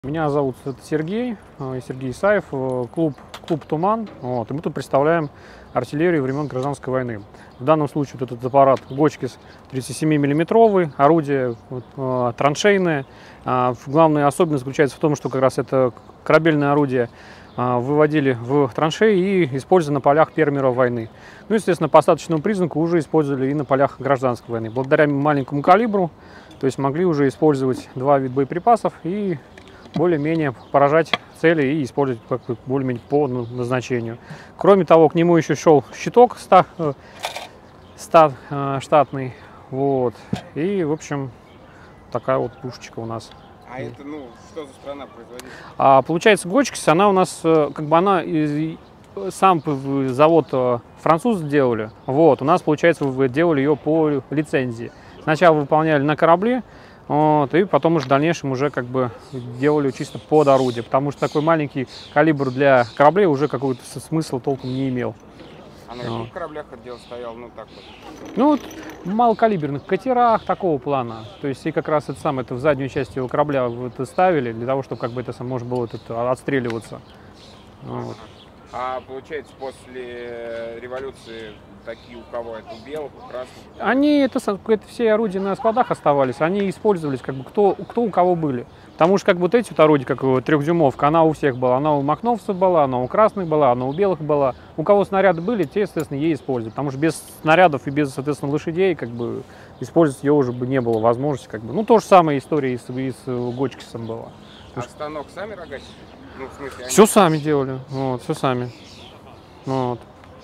Меня зовут Сергей Исаев, клуб «Туман». Вот, и мы тут представляем артиллерию времен Гражданской войны. В данном случае вот этот аппарат Гочкис 37-миллиметровый, орудие траншейное. Главная особенность заключается в том, что как раз это корабельное орудие выводили в траншеи и использовали на полях фермеров войны. Ну, естественно, по остаточному признаку уже использовали и на полях Гражданской войны. Благодаря маленькому калибру, то есть могли уже использовать два вида боеприпасов и более-менее поражать цели и использовать более-менее по назначению. Кроме того, к нему еще шел щиток штатный. Вот. И, в общем, такая вот пушечка у нас. А это, что за страна-производитель? Получается, Гочкис, она у нас, сам завод французы делали. Вот. У нас, получается, делали ее по лицензии. Сначала выполняли на корабле, вот, и потом уже в дальнейшем уже делали чисто под орудие, потому что такой маленький калибр для кораблей уже какого-то смысла толком не имел. А на каких кораблях отдел стоял, так вот? Вот в малокалиберных катерах такого плана. То есть и как раз это в заднюю часть его корабля ставили, для того, чтобы можно было отстреливаться. Вот. А получается, после революции такие у кого? Это у белых, у красных? Они, это все орудия на складах оставались, они использовались кто у кого были. Потому что вот эти орудия, как трехдюймовка, она у всех была. Она у махновцев была, она у красных была, она у белых была. У кого снаряды были, те, естественно, ей использовали. Потому что без снарядов и без, соответственно, лошадей использовать ее уже бы не было возможности. То же самое история и с Гочкисом была. А станок сами рогатили? В смысле, все сами делали, все сами. Вот.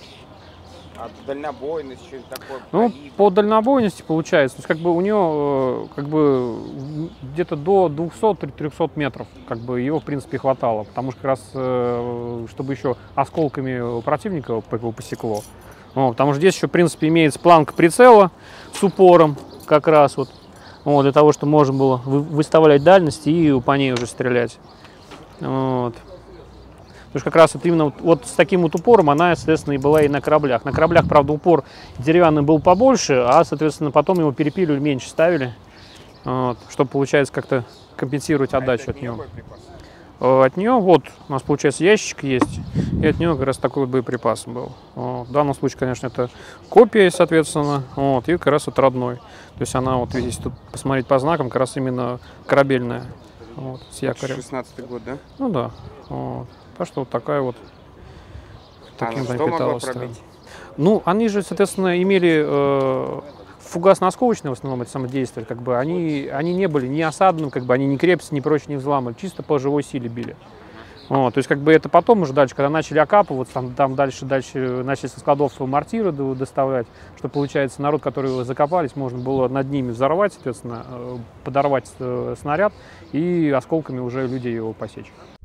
А дальнобойность, что-то такое? По дальнобойности получается, то есть у нее где-то до 200-300 метров его в принципе хватало, потому что как раз чтобы еще осколками противника его посекло. Потому что здесь еще в принципе имеется планка прицела с упором как раз для того, чтобы можно было выставлять дальность и по ней уже стрелять. Вот. Потому что как раз именно с таким упором она, соответственно, и была и на кораблях. На кораблях, правда, упор деревянный был побольше, а, соответственно, потом его перепиливали, меньше ставили, чтобы, получается, как-то компенсировать отдачу от нее. От нее, у нас, получается, ящичек есть, и от нее как раз такой боеприпас был. В данном случае, конечно, это копия, соответственно, и как раз родной. То есть она, видите, тут посмотреть по знакам, как раз именно корабельная, с якорем. 16-й год, да? Ну да. Так что такая таким что могло пробить? Они же, соответственно, имели фугасно-осколочное в основном это самодействие. Они не были ни осадным, они ни крепости, ни прочее не взламывали, чисто по живой силе били. То есть это потом уже дальше, когда начали окапываться, там дальше начали со складов мортиры доставлять, что получается народ, который закопались, можно было над ними взорвать, соответственно, подорвать снаряд и осколками уже людей его посечь.